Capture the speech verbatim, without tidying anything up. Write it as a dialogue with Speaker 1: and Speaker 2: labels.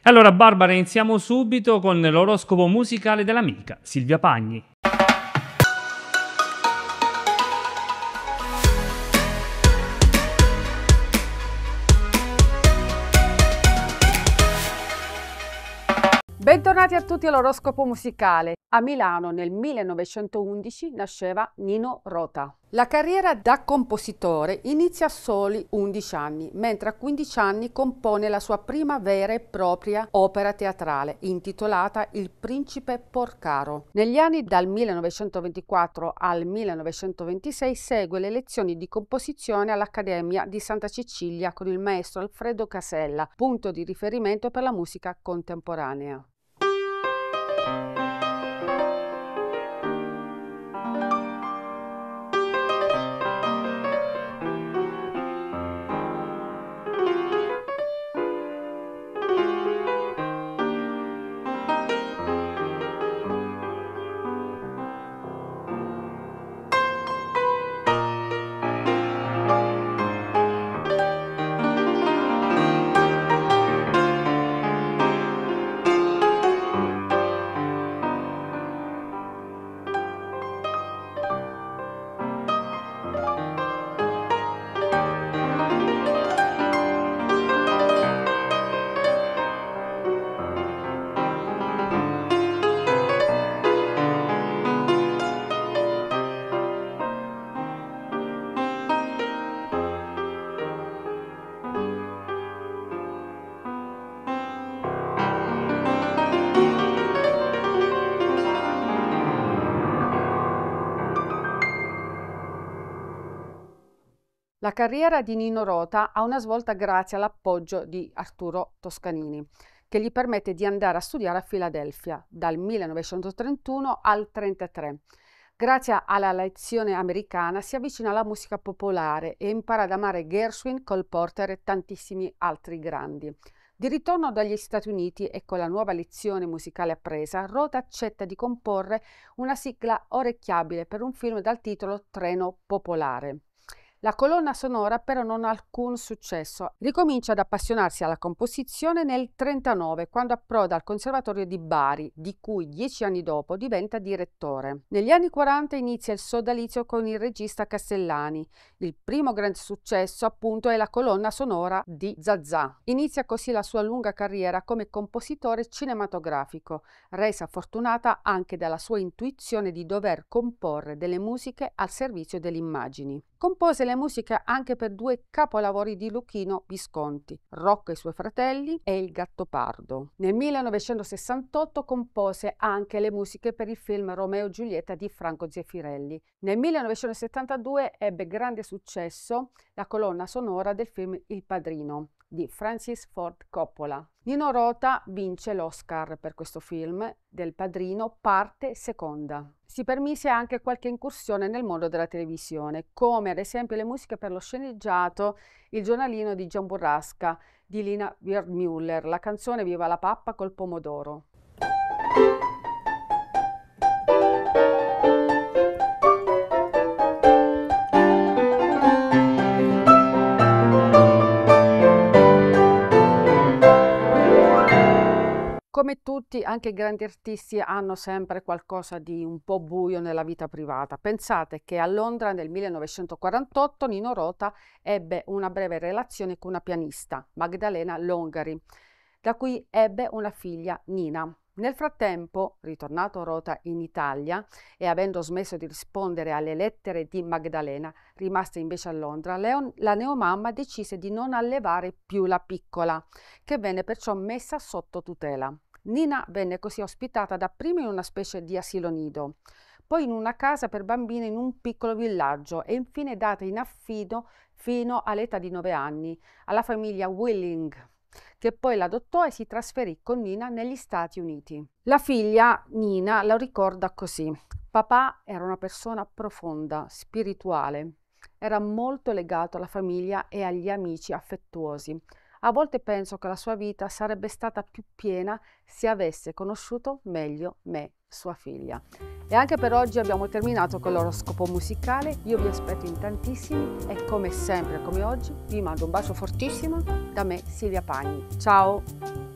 Speaker 1: Allora Barbara, iniziamo subito con l'oroscopo musicale dell'amica Silvia Pagni.
Speaker 2: Bentornati a tutti all'oroscopo musicale. A Milano nel millenovecentoundici nasceva Nino Rota. La carriera da compositore inizia a soli undici anni, mentre a quindici anni compone la sua prima vera e propria opera teatrale, intitolata Il Principe Porcaro. Negli anni dal millenovecentoventiquattro al millenovecentoventisei segue le lezioni di composizione all'Accademia di Santa Cecilia con il maestro Alfredo Casella, punto di riferimento per la musica contemporanea. La carriera di Nino Rota ha una svolta grazie all'appoggio di Arturo Toscanini, che gli permette di andare a studiare a Filadelfia dal millenovecentotrentuno al trentatré. Grazie alla lezione americana si avvicina alla musica popolare e impara ad amare Gershwin, Cole Porter e tantissimi altri grandi. Di ritorno dagli Stati Uniti e con la nuova lezione musicale appresa, Rota accetta di comporre una sigla orecchiabile per un film dal titolo Treno Popolare. La colonna sonora però non ha alcun successo. Ricomincia ad appassionarsi alla composizione nel trentanove, quando approda al Conservatorio di Bari, di cui dieci anni dopo diventa direttore. Negli anni quaranta inizia il sodalizio con il regista Castellani. Il primo grande successo, appunto, è la colonna sonora di Zazà. Inizia così la sua lunga carriera come compositore cinematografico, resa fortunata anche dalla sua intuizione di dover comporre delle musiche al servizio delle immagini. Compose le musiche anche per due capolavori di Luchino Visconti, Rocco e i suoi fratelli e Il Gattopardo. Nel millenovecentosessantotto compose anche le musiche per il film Romeo e Giulietta di Franco Zeffirelli. Nel millenovecentosettantadue ebbe grande successo la colonna sonora del film Il Padrino di Francis Ford Coppola. Nino Rota vince l'Oscar per questo film del Padrino parte seconda. Si permise anche qualche incursione nel mondo della televisione, come ad esempio le musiche per lo sceneggiato Il giornalino di Gian Burrasca di Lina Wertmüller, la canzone Viva la pappa col pomodoro. Come tutti, anche i grandi artisti hanno sempre qualcosa di un po' buio nella vita privata. Pensate che a Londra nel millenovecentoquarantotto Nino Rota ebbe una breve relazione con una pianista, Magdalena Longari, da cui ebbe una figlia, Nina. Nel frattempo, ritornato Rota in Italia e avendo smesso di rispondere alle lettere di Magdalena, rimasta invece a Londra, Leon, la neomamma decise di non allevare più la piccola, che venne perciò messa sotto tutela. Nina venne così ospitata dapprima in una specie di asilo nido, poi in una casa per bambini in un piccolo villaggio e infine data in affido fino all'età di nove anni alla famiglia Willing, che poi l'adottò e si trasferì con Nina negli Stati Uniti. La figlia, Nina, lo ricorda così: papà era una persona profonda, spirituale, era molto legato alla famiglia e agli amici affettuosi. A volte penso che la sua vita sarebbe stata più piena se avesse conosciuto meglio me, sua figlia. E anche per oggi abbiamo terminato con l'oroscopo musicale. Io vi aspetto in tantissimi e come sempre, come oggi, vi mando un bacio fortissimo da me, Silvia Pagni. Ciao!